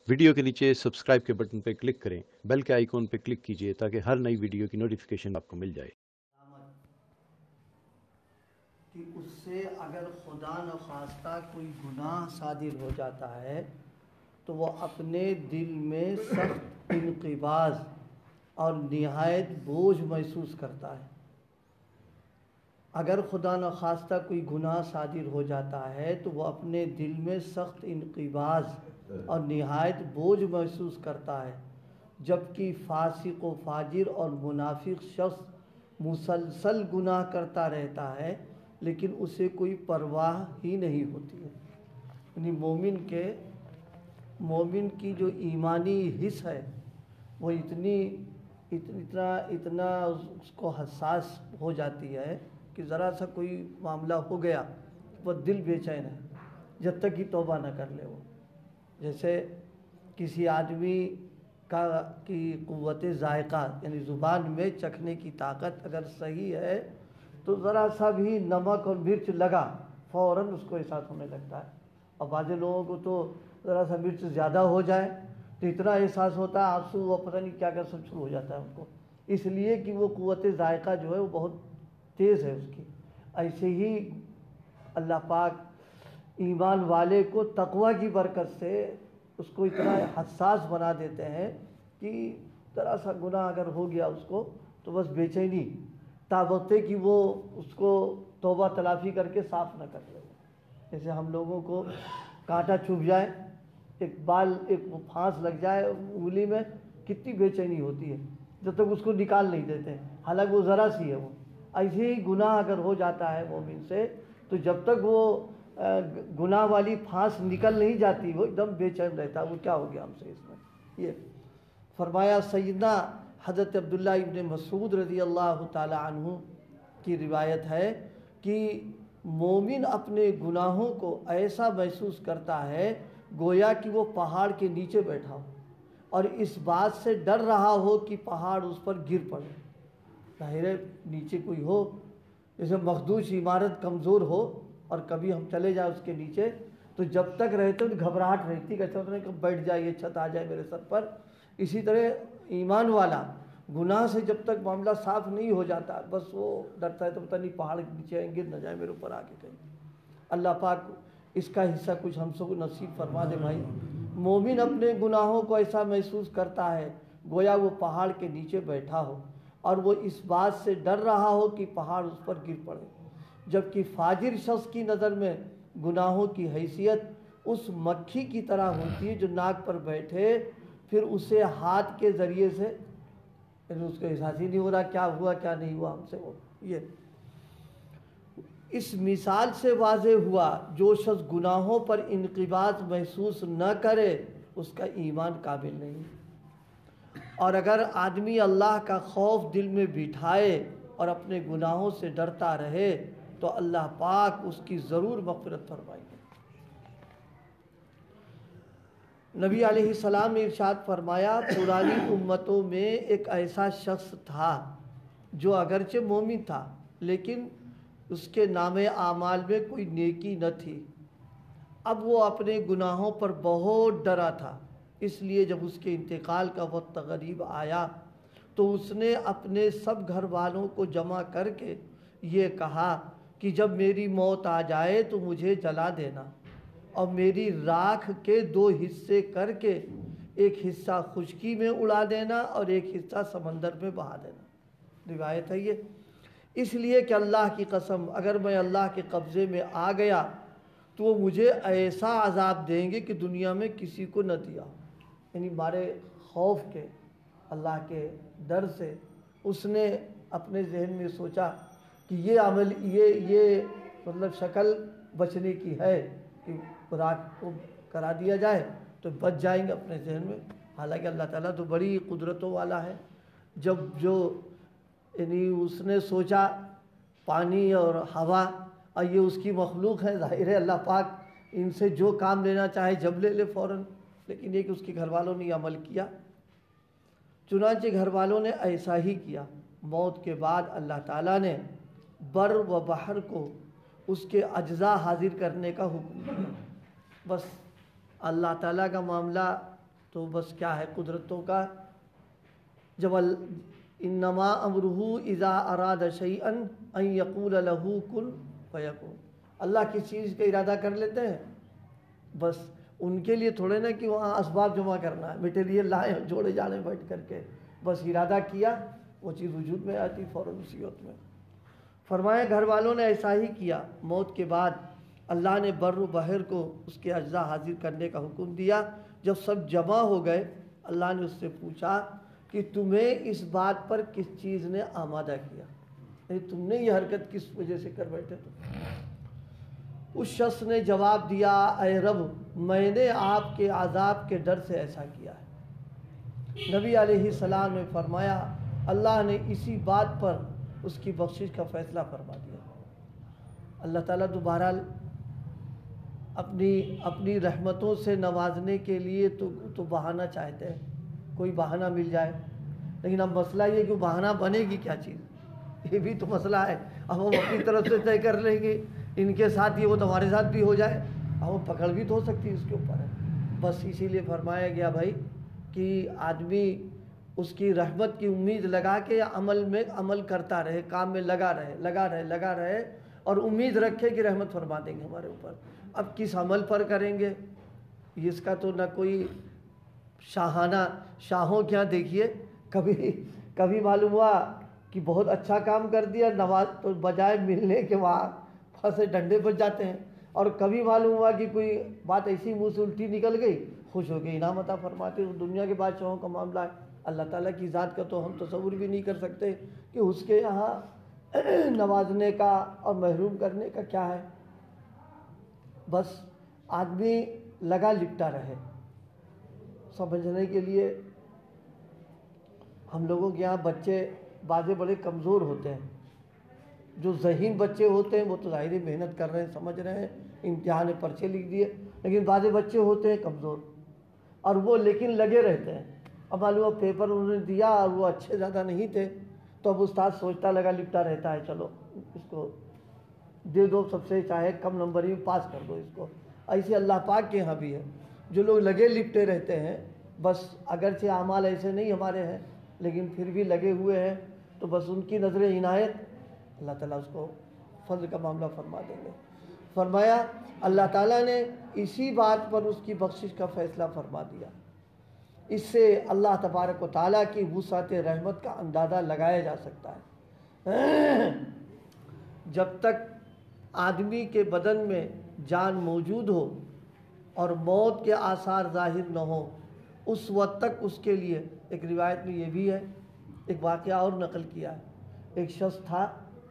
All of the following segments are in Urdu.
ویڈیو کے نیچے سبسکرائب کے بٹن پہ کلک کریں، بیل کے آئیکن پہ کلک کیجئے تاکہ ہر نئی ویڈیو کی نوٹیفیکیشن آپ کو مل جائے۔ کہ اس سے اگر خدا نخواستہ کوئی گناہ صادر ہو جاتا ہے تو وہ اپنے دل میں سخت انقباض اور نہایت بوجھ محسوس کرتا ہے۔ اگر خدا نخواستہ کوئی گناہ صادر ہو جاتا ہے تو وہ اپنے دل میں سخت انقباض اور نہایت بوجھ محسوس کرتا ہے، جبکہ فاسق و فاجر اور منافق شخص مسلسل گناہ کرتا رہتا ہے لیکن اسے کوئی پرواہ ہی نہیں ہوتی ہے۔ یعنی مومن کی جو ایمانی حس ہے وہ اتنا اس کو حساس ہو جاتی ہے کہ ذرا سا کوئی معاملہ ہو گیا وہ دل بے چین ہے جب تک کہ توبہ نہ کر لے۔ وہ جیسے کسی آدمی کی قوت ذائقہ یعنی زبان میں چکھنے کی طاقت اگر صحیح ہے تو ذرا سا بھی نمک اور مرچ لگا فوراً اس کو احساس ہونے لگتا ہے، اور بعض لوگوں کو تو ذرا سا مرچ زیادہ ہو جائے تو اتنا احساس ہوتا ہے، آنسو و پتہ نہیں کیا کیا سب شروع ہو جاتا ہے ان کو، اس لیے کہ وہ قوت ذائقہ جو ہے وہ بہت تیز ہے اس کی۔ ایسے ہی اللہ پاک ایمان والے کو تقوی کی برکت سے اس کو اتنا حساس بنا دیتے ہیں کہ ذرا سا گناہ اگر ہو گیا اس کو تو بس بے چینی تابوتے کہ وہ اس کو توبہ تلافی کر کے صاف نہ کر لے۔ جیسے ہم لوگوں کو کانٹا چبھ جائے، ایک پھانس لگ جائے انگلی میں، کتنی بے چینی ہوتی ہے جب تک اس کو نکال نہیں دیتے، حالانکہ وہ ذرا سی ہے۔ وہ ایسے ہی گناہ اگر ہو جاتا ہے مومن سے تو جب تک وہ گناہ والی پھانس نکل نہیں جاتی وہ ایک دم بے چین رہتا ہے، وہ کیا ہو گیا ہم سے اس میں۔ یہ فرمایا سیدنا حضرت عبداللہ ابن مسعود رضی اللہ تعالی عنہ کی روایت ہے کہ مومن اپنے گناہوں کو ایسا محسوس کرتا ہے گویا کہ وہ پہاڑ کے نیچے بیٹھا ہو اور اس بات سے ڈر رہا ہو کہ پہاڑ اس پر گر پڑے۔ ظاہر ہے نیچے کوئی ہو، جیسے مخدوش عمارت کمزور ہو اور کبھی ہم چلے جائیں اس کے نیچے تو جب تک رہتے تو گھبراہٹ رہتی کہ کب بیٹھ جائے، یہ چھت آ جائے میرے سر پر۔ اسی طرح ایمان والا گناہ سے جب تک معاملہ صاف نہیں ہو جاتا بس وہ ڈرتا ہے تو پتہ نہیں پہاڑ کے نیچے گر نہ جائے میرے اوپر آ کے کہیں۔ اللہ پاک اس کا حصہ کچھ ہم سب کو نصیب فرما دے بھائی۔ مومن اپنے گناہوں کو ایسا محسوس کرتا ہے گویا وہ پہاڑ کے نیچے بیٹھا ہو اور وہ اس بات سے ڈر رہا ہو کہ پہاڑ اس پر گر پڑے، جبکہ فاجر شخص کی نظر میں گناہوں کی حیثیت اس مکھی کی طرح ہوتی ہے جو ناک پر بیٹھے پھر اسے ہاتھ کے ذریعے سے، یعنی اس کو احساس ہی نہیں ہو رہا کیا ہوا کیا نہیں ہوا ہم سے۔ وہ یہ اس مثال سے واضح ہوا جو شخص گناہوں پر انقباض محسوس نہ کرے اس کا ایمان کامل نہیں۔ اور اگر آدمی اللہ کا خوف دل میں بٹھائے اور اپنے گناہوں سے ڈرتا رہے تو اللہ پاک اس کی ضرور مغفرت فرمائیں گے۔ نبی علیہ السلام نے ارشاد فرمایا پرانی امتوں میں ایک ایسا شخص تھا جو اگرچہ مومن تھا لیکن اس کے نام اعمال میں کوئی نیکی نہ تھی۔ اب وہ اپنے گناہوں پر بہت ڈرا تھا، اس لیے جب اس کے انتقال کا وقت قریب آیا تو اس نے اپنے سب گھر والوں کو جمع کر کے یہ کہا کہ جب میری موت آ جائے تو مجھے جلا دینا اور میری راکھ کے 2 حصے کر کے ایک حصہ خشکی میں اڑا دینا اور ایک حصہ سمندر میں بہا دینا۔ روایت ہے یہ، اس لیے کہ اللہ کی قسم اگر میں اللہ کے قبضے میں آ گیا تو وہ مجھے ایسا عذاب دیں گے کہ دنیا میں کسی کو نہ دیا۔ یعنی بارے خوف کے، اللہ کے ڈر سے اس نے اپنے ذہن میں سوچا کہ یہ عمل یہ مطلب شکل بچنے کی ہے کہ راکھ کو کرا دیا جائے تو بچ جائیں گے اپنے ذہن میں۔ حالانکہ اللہ تعالیٰ تو بڑی قدرتوں والا ہے، یعنی اس نے سوچا پانی اور ہوا اور یہ اس کی مخلوق ہے، ظاہر ہے اللہ پاک ان سے جو کام لینا چاہے جب لے لے فوراً، لیکن یہ کہ اس کے گھر والوں نے یہ عمل کیا۔ چنانچہ گھر والوں نے ایسا ہی کیا۔ موت کے بعد اللہ تعالیٰ نے بر و بحر کو اس کے اجزاء حاضر کرنے کا حکم دیا۔ بس اللہ تعالیٰ کا معاملہ تو بس کیا ہے قدرتوں کا، جب انما امرہ اذا اراد شیئا ان یقول له کن فیکون، اللہ کس چیز کا ارادہ کر لیتے ہیں، بس ان کے لیے تھوڑے نا کہ وہاں اسباب جمع کرنا ہے، مٹیریل لائے جوڑے جانے بیٹھ کر کے، بس ارادہ کیا وہ چیز وجود میں آتی فوراً اسی وقت میں۔ فرمایا گھر والوں نے ایسا ہی کیا، موت کے بعد اللہ نے بر و بحر کو اس کے اجزاء حاضر کرنے کا حکم دیا۔ جب سب جمع ہو گئے اللہ نے اس سے پوچھا کہ تمہیں اس بات پر کس چیز نے آمادہ کیا، یعنی تم نے یہ حرکت کس وجہ سے کر بیٹھے تم؟ اس شخص نے جواب دیا اے رب میں نے آپ کے عذاب کے ڈر سے ایسا کیا ہے۔ نبی علیہ السلام نے فرمایا اللہ نے اسی بات پر اس کی بخشش کا فیصلہ فرما دیا۔ اللہ تعالیٰ دوبارہ اپنی رحمتوں سے نوازنے کے لیے تو بہانہ چاہتے ہیں، کوئی بہانہ مل جائے، لیکن اب مسئلہ یہ کہ بہانہ بنے گی کیا چیز، یہ بھی تو مسئلہ ہے۔ اب ہم اپنی طرف سے طے کر لیں گے ان کے ساتھ یہ وہ تمہارے ساتھ بھی ہو جائے، اب وہ پکڑ بھی تو ہو سکتی ہے، اس کے اوپر ہے۔ بس اسی لیے فرمایا گیا بھائی کہ آدمی اس کی رحمت کی امید لگا کے عمل کرتا رہے، کام میں لگا رہے اور امید رکھے کہ رحمت فرما دیں گے ہمارے اوپر۔ اب کس عمل پر کریں گے اس کا تو نہ کوئی شاہوں کے یہاں دیکھیے کبھی معلوم ہوا کہ بہت اچھا کام کر دیا، نواز تو بجائے ملنے کے وہاں پھنسے ڈنڈے بج جاتے ہیں، اور کبھی معلوم ہوا کہ کوئی بات ایسی منہ سے الٹی نکل گئی، خوش ہو کے انعام عطا فرماتے۔ دنیا کے بادشاہوں کا معاملہ ہے، اللہ تعالیٰ کی ذات کا تو ہم تصور بھی نہیں کر سکتے کہ اس کے یہاں نوازنے کا اور محروم کرنے کا کیا ہے۔ بس آدمی لگا لپٹا رہے۔ سمجھنے کے لیے ہم لوگوں کے یہاں بچے بعضے بڑے کمزور ہوتے ہیں، جو ذہین بچے ہوتے ہیں وہ تو ظاہری محنت کر رہے ہیں، سمجھ رہے ہیں، امتحان پرچے لکھ دیے، لیکن بعضے بچے ہوتے ہیں کمزور اور وہ لیکن لگے رہتے ہیں۔ اب معلوم پیپر انہوں نے دیا اور وہ اچھے زیادہ نہیں تھے، تو اب استاد سوچتا لگا لپٹا رہتا ہے چلو اس کو دے دو، سب سے چاہے کم نمبر ہی پاس کر دو اس کو۔ ایسے اللہ پاک کے یہاں بھی ہے، جو لوگ لگے لپٹے رہتے ہیں، بس اگرچہ اعمال ایسے نہیں ہمارے ہیں لیکن پھر بھی لگے ہوئے ہیں، تو بس ان کی نظر عنایت اللہ تعالیٰ اس کو فضل کا معاملہ فرما دیں گے۔ فرمایا اللہ تعالیٰ نے اسی بات پر اس کی بخشش کا فیصلہ فرما دیا۔ اس سے اللہ تبارک و تعالیٰ کی وسعت رحمت کا اندازہ لگایا جا سکتا ہے۔ جب تک آدمی کے بدن میں جان موجود ہو اور موت کے آثار ظاہر نہ ہو، اس وقت تک اس کے لیے ایک روایت میں یہ بھی ہے، ایک واقعہ اور نقل کیا ہے۔ ایک شخص تھا،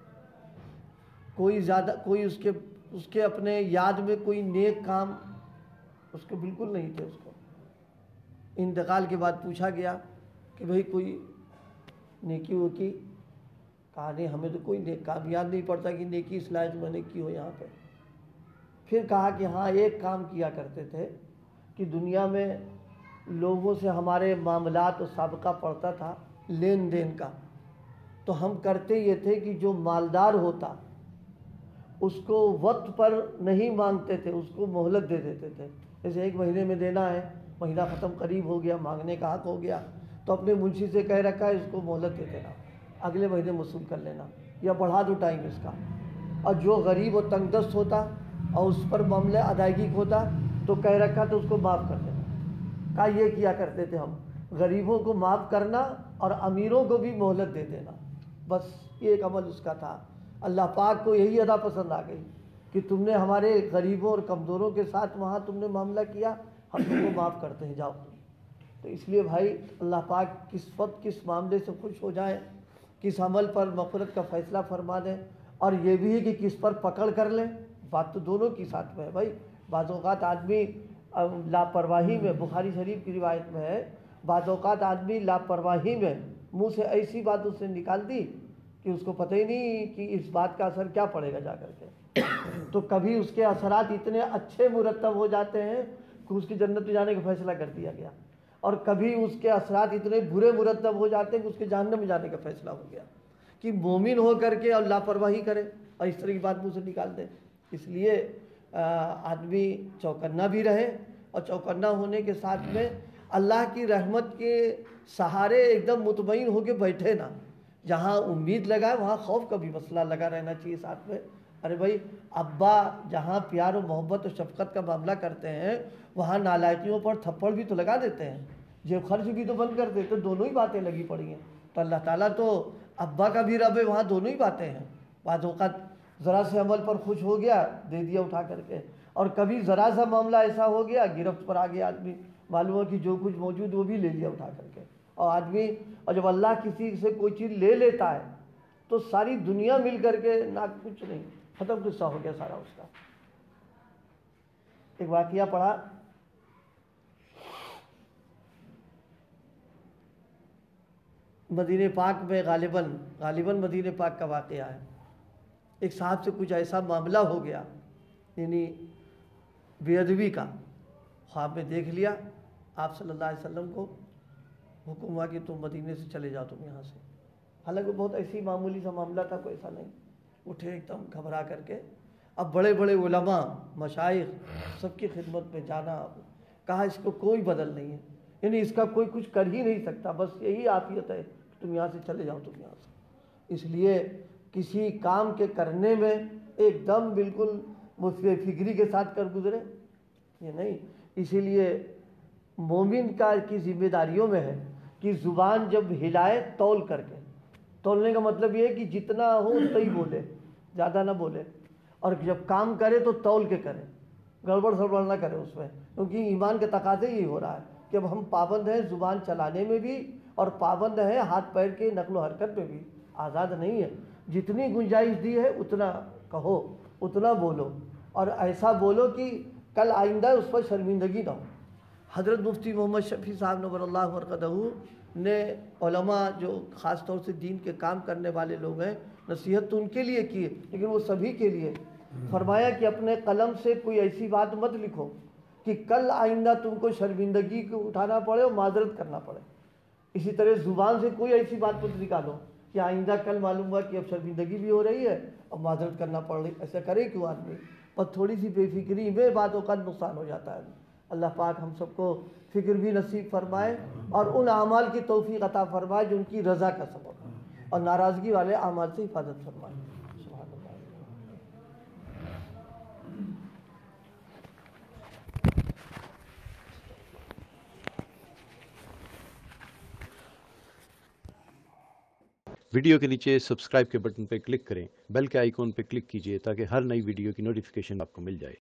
کوئی اس کے اپنے یاد میں کوئی نیک کام اس کو بالکل نہیں تھے۔ اس کو انتقال کے بعد پوچھا گیا کہ بھئی کوئی نیکی ہو کی، کہا نہیں ہمیں تو کوئی نیک کام یاد نہیں پڑتا کہ نیکی اس لائق میں نے کی ہو یہاں پہ۔ پھر کہا کہ ہاں ایک کام کیا کرتے تھے کہ دنیا میں لوگوں سے ہمارے معاملات و سابقہ پڑتا تھا لین دین کا، تو ہم کرتے یہ تھے کہ جو مالدار ہوتا اس کو وقت پر نہیں مانگتے تھے، اس کو مہلت دے دیتے تھے۔ جیسے 1 مہینے میں دینا ہے، مہینہ ختم قریب ہو گیا، مانگنے کا حق ہو گیا، تو اپنے منشی سے کہہ رکھا ہے اس کو مہلت دے دینا، اگلے مہینے وصول کر لینا یا بڑھا دو ٹائم اس کا۔ اور جو غریب و تنگ دست ہوتا اور اس پر معاملہ ادائیگی ہوتا تو کہہ رکھا تو اس کو معاف کر دینا۔ کہا یہ کیا کرتے تھے ہم، غریبوں کو معاف کرنا اور امیروں کو بھی مہلت دے دینا، بس یہ ایک عمل اس کا تھا۔ اللہ پاک کو یہی ادا پسند آ گئی کہ تم نے ہمارے غریبوں اور کمزوروں کے ساتھ وہاں تم نے معاملہ کیا، ہم تم کو معاف کرتے ہیں، جاؤ۔ تو اس لیے بھائی اللہ پاک کس وقت کس معاملے سے خوش ہو جائیں، کس عمل پر مغفرت کا فیصلہ فرما دیں، اور یہ بھی ہے کہ کس پر پکڑ کر لیں، بات تو دونوں کی ساتھ میں ہے بھائی۔ بعض اوقات آدمی لاپرواہی میں، بخاری شریف کی روایت میں ہے، بعض اوقات آدمی لاپرواہی میں منہ سے ایسی بات اس نے نکال دی کہ اس کو پتہ ہی نہیں کہ اس بات کا اثر کیا پڑے گا جا کر کے، تو کبھی اس کے اثرات اتنے اچھے مرتب ہو جاتے ہیں کہ اس کی جنت میں جانے کا فیصلہ کر دیا گیا، اور کبھی اس کے اثرات اتنے برے مرتب ہو جاتے ہیں کہ اس کے جہنم میں جانے کا فیصلہ ہو گیا، کہ مومن ہو کر کے اور لاپرواہی کرے اور اس طرح کی بات منہ سے نکال دے۔ اس لیے آدمی چوکنا بھی رہے، اور چوکنا ہونے کے ساتھ میں اللہ کی رحمت کے سہارے ایک دم مطمئن ہو کے بیٹھے نا، جہاں امید لگائے وہاں خوف کا بھی مسئلہ لگا رہنا چاہیے ساتھ میں۔ ارے بھائی ابا جہاں پیار و محبت و شفقت کا معاملہ کرتے ہیں وہاں نالائقیوں پر تھپڑ بھی تو لگا دیتے ہیں، جیب خرچ بھی تو بند کر دیتے، دونوں ہی باتیں لگی پڑی ہیں۔ تو اللہ تعالیٰ تو ابا کا بھی رب ہے، وہاں دونوں ہی باتیں ہیں۔ بعض اوقات ذرا سے عمل پر خوش ہو گیا دے دیا اٹھا کر کے، اور کبھی ذرا سا معاملہ ایسا ہو گیا گرفت پر آ گیا آدمی، معلوم ہے کہ جو کچھ موجود وہ بھی لے لیا اٹھا کر کے۔ اور جب اللہ کسی سے کوئی چیز لے لیتا ہے تو ساری دنیا مل کر کے نہ کچھ نہیں، ختم قصہ ہو گیا سارا اس کا۔ ایک واقعہ پڑھا، مدینہ پاک میں غالباً مدینہ پاک کا واقعہ ہے۔ ایک صاحب سے کچھ ایسا معاملہ ہو گیا، یعنی بے ادبی کا، خواب میں دیکھ لیا، آپ صلی اللہ علیہ وسلم کو حکم ہوا کہ تم مدینے سے چلے جاؤ تم یہاں سے۔ حالانکہ بہت ایسی معمولی سا معاملہ تھا، کوئی ایسا نہیں۔ اٹھے ایک دم گھبرا کر کے، اب بڑے بڑے علماء مشائخ سب کی خدمت میں جانا، کہا اس کو کوئی بدل نہیں ہے، یعنی اس کا کوئی کچھ کر ہی نہیں سکتا، بس یہی عافیت ہے تم یہاں سے چلے جاؤ تم یہاں سے۔ اس لیے کسی کام کے کرنے میں ایک دم بالکل فکری کے ساتھ کر گزرے یہ نہیں۔ اسی لیے مومن کی ذمہ داریوں میں ہے کہ زبان جب ہلائے تول کر کے، تولنے کا مطلب یہ ہے کہ جتنا ہو اتنا ہی بولے، زیادہ نہ بولے، اور جب کام کرے تو تول کے کرے، گڑبڑ سڑبڑ نہ کرے اس میں، کیونکہ ایمان کے تقاضے یہی ہو رہا ہے کہ اب ہم پابند ہیں زبان چلانے میں بھی، اور پابند ہیں ہاتھ پیر کے نقل و حرکت میں بھی، آزاد نہیں ہے۔ جتنی گنجائش دی ہے اتنا کہو، اتنا بولو، اور ایسا بولو کہ کل آئندہ اس پر شرمندگی نہ ہو۔ حضرت مفتی محمد شفیع صاحب نور اللہ مرقدہ نے علماء جو خاص طور سے دین کے کام کرنے والے لوگ ہیں، نصیحت تو ان کے لیے کی ہے لیکن وہ سبھی کے لیے فرمایا کہ اپنے قلم سے کوئی ایسی بات مت لکھو کہ کل آئندہ تم کو شرمندگی کو اٹھانا پڑے اور معذرت کرنا پڑے۔ اسی طرح زبان سے کوئی ایسی بات مت نکالو کہ آئندہ کل معلوم ہوا کہ اب شرمندگی بھی ہو رہی ہے اور معذرت کرنا پڑ رہی، ایسا کرے کیوں آدمی؟ پر تھوڑی سی بے فکری میں باتوں کا نقصان ہو جاتا ہے۔ اللہ پاک ہم سب کو فکر بھی نصیب فرمائے اور ان اعمال کی توفیق عطا فرمائے جو ان کی رضا کا سبب ہے، اور ناراضگی والے اعمال سے حفاظت فرمائے۔ سبحان اللہ۔ ویڈیو کے نیچے سبسکرائب کے بٹن پہ کلک کریں، بیل کے آئیکن پہ کلک کیجئے تاکہ ہر نئی ویڈیو کی نوٹیفیکیشن آپ کو مل جائے۔